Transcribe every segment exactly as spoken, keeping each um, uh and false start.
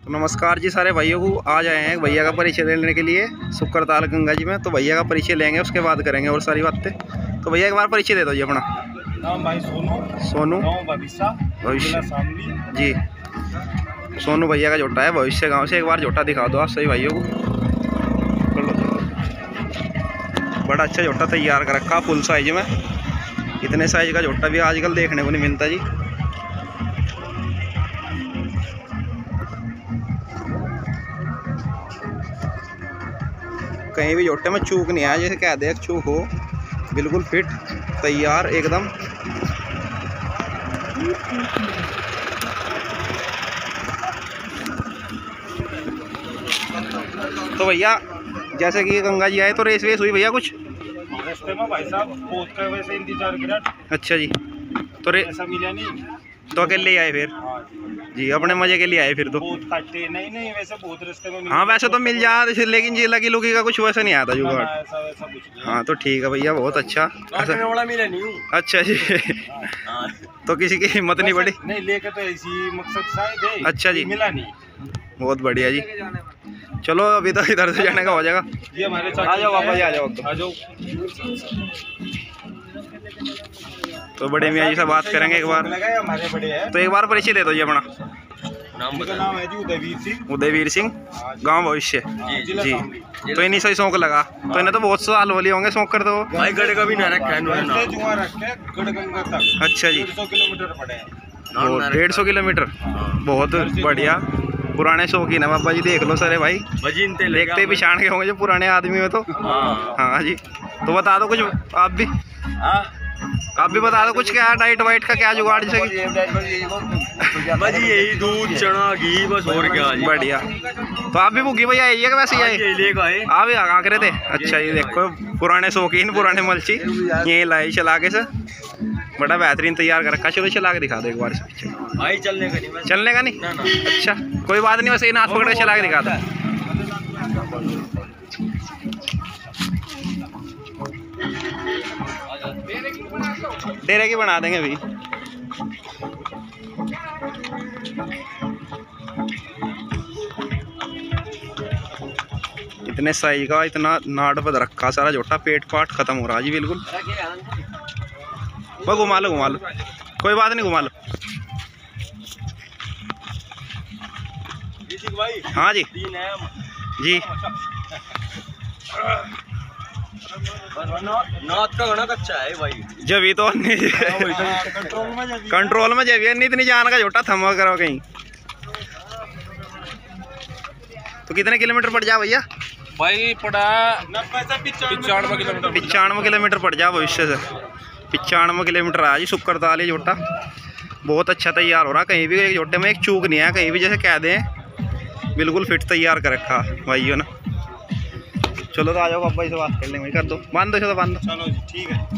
तो नमस्कार जी सारे भाइयों को। आज आए हैं भैया का परिचय लेने के लिए सुकरताल गंगा जी में। तो भैया का परिचय लेंगे, उसके बाद करेंगे और सारी बातें। तो भैया एक बार परिचय दे दो जी अपना। नाम भाई सोनू। सोनू भविष्य जी। सोनू भैया का जोटा है भविष्य गांव से। एक बार जोटा दिखा दो आप सही भाइयों को। बड़ा अच्छा जोटा तैयार कर रखा फुल साइज में। इतने साइज का जोटा भी आजकल देखने को नहीं मिलता जी। कहीं भी जोटे में चूक नहीं आया, जैसे कह दे चूक हो। बिल्कुल फिट तैयार एकदम। तो भैया जैसे कि गंगा जी आए तो रेस वेस हुई भैया कुछ रास्ते में भाई साहब बहुत का वैसे इंतजार करा। अच्छा जी। तो रे ऐसा मिला नहीं तो अकेले आए फिर जी, अपने मजे के लिए आए फिर तो। बहुत काटे नहीं नहीं वैसे बहुत रास्ते में। हाँ वैसे तो मिल जाए, लेकिन जी लगी लुकी का कुछ वैसा नहीं आता जुगाड़। ऐसा वैसा कुछ नहीं। हाँ तो ठीक है भैया, बहुत अच्छा। वाला मिला नहीं। अच्छा जी। तो किसी की हिम्मत नहीं पड़ी नहीं लेके तो ऐसी मकसद शायद है। अच्छा जी, मिला नहीं। बहुत बढ़िया जी। चलो अभी तो इधर से जाने का हो जाएगा। ये हमारे आ जाओ वापस आ जाओ आ जाओ। तो बड़े मियाँ जी से बात करेंगे एक बार। हमारे बड़े हैं। तो एक बार परिचय दे दो जी अपना। नाम नाम है जी उदयवीर सिंह। उदयवीर सिंह गांव भविष्य जी, जी। तो इन्हीं से शौक लगा। तो इन्हें तो बहुत साल बोली होंगे शौक कर दो भाई। गढ़ का भी ना रखा है जुआ रखे गढ़गंगा तक। अच्छा जी। डेढ़ सौ किलोमीटर पड़े हैं। डेढ़ सौ किलोमीटर बहुत बढ़िया। पुराने शौकीन है बाबा जी, देख लो सारे भाई। देखते ही पिछाड़ के होंगे जो पुराने आदमी में तो। हाँ जी। तो बता दो कुछ आप भी। आप भी बता दो कुछ, क्या डाइट वाइट का क्या जुगाड़ जैसे कि यही दूध चना घी बस और क्या। बढ़िया। तो आप भी भूखी भैया आइएगा वैसे ही आए आप भी आ करे थे। अच्छा ये देखो पुराने शौकीन पुराने मलची यही लाई चला के से बड़ा बेहतरीन तैयार कर रखा। चलो चला के दिखा दो एक बार से भाई। चलने का नहीं चलने का नहीं ना, ना। अच्छा कोई बात नहीं, वैसे ही नाथ पकड़ के चला के दिखा दो। डेरे की बना देंगे भी। इतने साइज का इतना नाट पर रखा सारा जोटा। पेट पाट खत्म हो रहा जी बिल्कुल। वो घुमा लो घुमा लो, कोई बात नहीं घुमा लो। हाँ जी जी। नाथ का घना कच्चा है भाई। जब ही तो कंट्रोल में जब नहीं इतनी जान का जोटा थमा करो कहीं। तो कितने किलोमीटर पड़ जा भैया भाई? पड़ा पिचानवे किलोमीटर। पिचानवे किलोमीटर पड़ जा भविष्य से। पिचानवे किलोमीटर आया जी सुकरताल जोटा। बहुत अच्छा तैयार हो रहा। कहीं भी एक जोटे में एक चूक नहीं है कहीं भी, जैसे कह दें बिल्कुल फिट तैयार कर रखा भाइयों ने। चलो तो आ जाओ बाबा जी से बात कर लेंगे। कर दो बांध दो, चलो बांध दो। चलो जी ठीक है।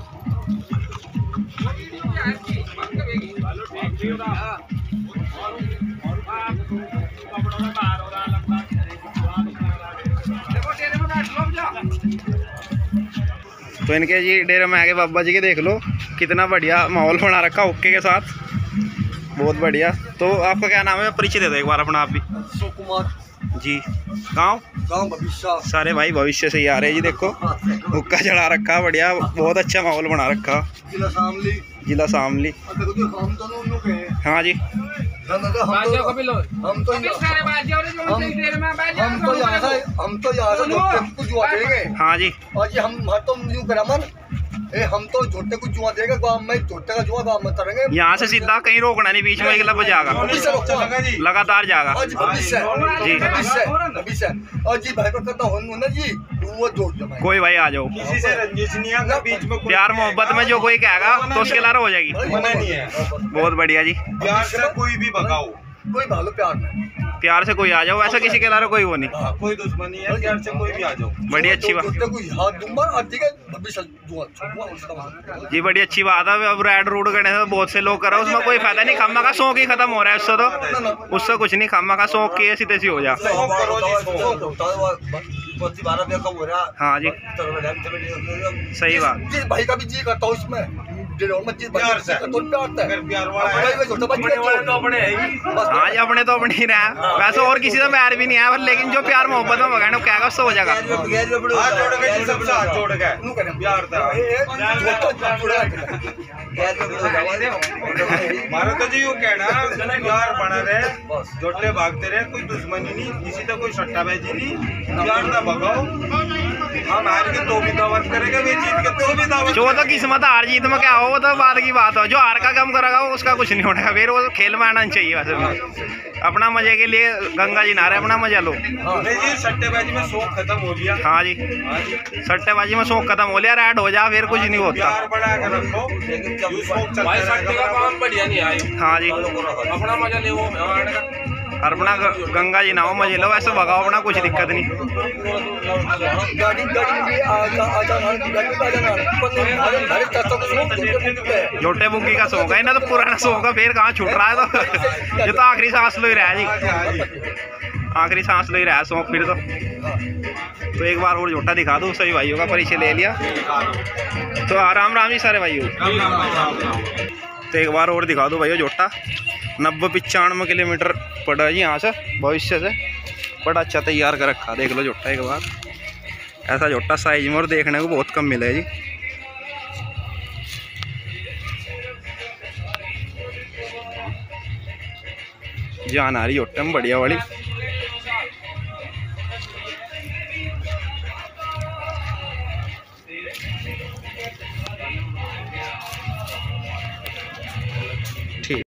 तो इनके जी डेरे में आगे बाबा जी के देख लो कितना बढ़िया माहौल बना रखा ओके के साथ। बहुत बढ़िया। तो आपका क्या नाम है? परिचय दे दो एक बार अपना आप भी। कुमार जी। गाँव गाँव भविष्य। सारे भाई भविष्य से ही आ रहे हैं जी। देखो हुक्का चढ़ा रखा बढ़िया। बहुत अच्छा माहौल बना रखा। जिला शामली। जिला शामली। हाँ जी। हम तो हम तो यहाँ से हम तो यहाँ से कुछ जुआ देंगे। हाँ जी। और जी हम तो यूँ करा मन ए हम तो झोटे को जुआ देंगे गाँव में। झोटे का जुआ गाँव में करेंगे। यहाँ से सीधा कहीं रोकना नहीं, बीच में एक लब जाएगा लगातार जाएगा जी। और जी भाई करता हूँ ना जी वो जोड़ दो। कोई भाई आ जाओ। किसी से रंजिश नहीं आगा बीच में। प्यार मोहब्बत में जो कोई कहेगा तो उसके लारा हो जाएगी। मना नहीं है। बहुत बढ़िया जी। प्यार से कोई भी भगाओ, कोई भालो प्यार में। प्यार से कोई आ जाओ, ऐसा किसी के लारा कोई वो नहीं। हाँ, कोई दुश्मनी है। प्यार से कोई भी आ जाओ। बड़ी अच्छी बात जी। बड़ी अच्छी बात है। अब रेड रूड करने से बहुत से लोग कर रहे हैं, उसमें कोई फायदा नहीं। खम्मा का शौक ही खत्म हो रहा है उससे। तो उससे कुछ नहीं, खम्मा का शौक की ऐसी तैसी हो जा। हाँ जी सही बात। भाई का भी जी करता हूँ इसमें। डेढ़ और मस्जिद बन प्यार से। तो प्यार से अगर प्यार वाला है, भाई छोटा बच्चा अपने वाले तो अपने है ही। बस हाँ जी, अपने तो अपने ही रहा, वैसे और किसी से प्यार भी नहीं है, पर लेकिन जो प्यार मोहब्बत में बगाना क्या उससे हो जाएगा। हाथ जोड़ के जी, सबसे हाथ जोड़ के नू करें प्यार था। ये छोटा जुड़ा है मारो तो जी, वो कहना प्यार बना रहे, जोटे भागते रहे, कोई दुश्मनी नहीं, किसी तो कोई सट्टाबाजी नहीं, प्यार ना भगाओ। हम हार के तो भी दावत करेंगे, वे जीत के तो भी दावत। जो तो किस्मत हार जीत में क्या हो वो तो बाद की बात हो, जो हार का कम करेगा वो उसका कुछ नहीं होगा, फिर वो खेल में आना चाहिए। वैसे भी अपना मजे के लिए गंगा जी नहा रहे, अपना मजा लो। नहीं जी, सट्टेबाजी में शौक खत्म हो गया। हाँ जी, सट्टेबाजी में शौक खत्म हो लिया, रेड हो जा फिर कुछ नहीं होता। प्यार बढ़ा के रखो, यूं शौक चलते भाई सट्टे का रहेगा। काम बढ़िया नहीं आए, हाँ जी, अपना मजा ले वो हमारे का। और अपना ग- गंगा जी नहाओ मजे लो, वैसे भगाओ अपना, कुछ दिक्कत नहीं। गाड़ी गाड़ी में आजा आजा ना गाड़ी में आजा ना पर हमारे हमारे तत्व को सुनो जोटे बुक पे जोटे बुग्गी का शौक है ना, तो पुराना शौक है, फिर कहाँ छूट रहा है। तो ये तो आखिरी सांस लो ही रहा है जी, आखिरी सांस लो ही रहा है शौक फिर तो। तो एक बार और जोटा दिखा दो, सभी भाइयों का परिचय ले लिया। तो राम राम जी सारे भाइयों। तो एक बार और दिखा दो भाइयों जोटा, नब्बे पचानवे किलोमीटर पड़ा जी यहाँ से, भविष्य से बड़ा अच्छा तैयार कर रखा। देख लो जोटा एक बार, ऐसा जोटा साइज में और देखने को बहुत कम मिला है जी। जान आ रही जोटे में बढ़िया वाली।